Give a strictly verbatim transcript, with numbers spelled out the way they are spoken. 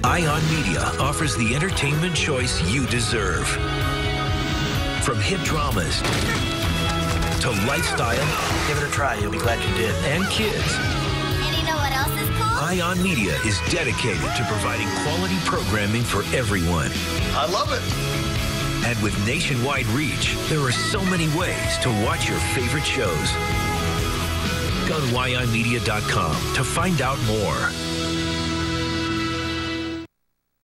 Ion Media offers the entertainment choice you deserve. From hit dramas to lifestyle. Give it a try. You'll be glad you did. And kids. And you know what else is cool? Ion Media is dedicated to providing quality programming for everyone. I love it. And with nationwide reach, there are so many ways to watch your favorite shows. Go to ion media dot com to find out more.